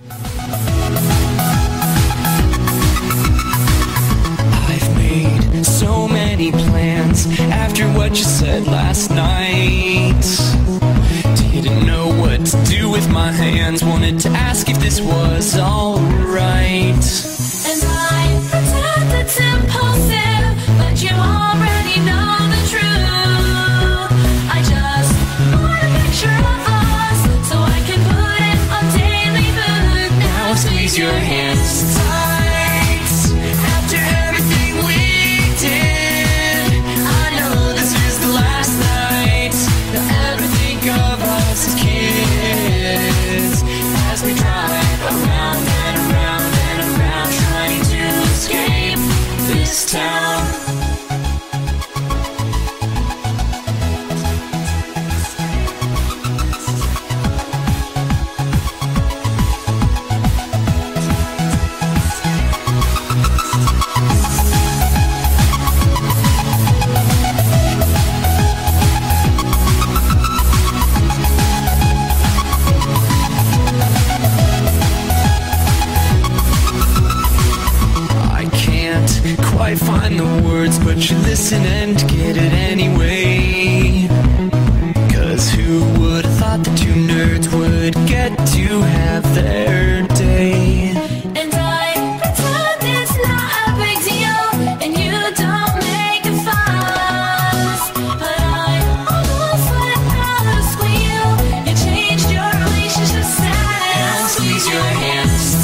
I've made so many plans after what you said last night. Didn't know what to do with my hands. Wanted to ask if this was alright. And I pretend it's impulsive, but you already know the truth. I just want a picture of us so I can put it on daily food. Now squeeze your hands tight. After everything we did, I know this is the last night. Don't ever think of us as kids as we drive around and around and around, trying to escape this town. I can't quite find the words, but you listen and get it anyway. 'Cause who would have thought the two nerds would get to have their day? And I pretend it's not a big deal, and you don't make a fuss. But I almost let out a squeal. You changed your relationship status. Now squeeze your hands